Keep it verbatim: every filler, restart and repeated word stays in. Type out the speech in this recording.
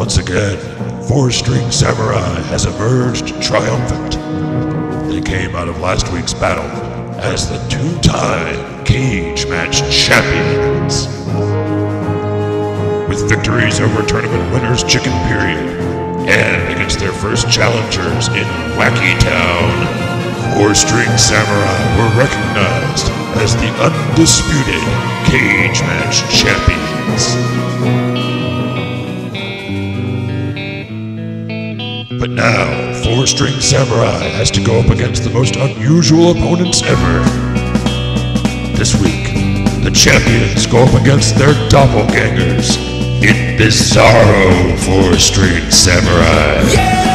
Once again, Four-String Samurai has emerged triumphant. They came out of last week's battle as the two-time CageMatch champions. With victories over tournament winners Chicken Period and against their first challengers in Wacky Town, Four-String Samurai were recognized as the undisputed CageMatch champions. But now, Four-String Samurai has to go up against the most unusual opponents ever. This week, the champions go up against their doppelgangers in Bizarro Four-String Samurai. Yeah!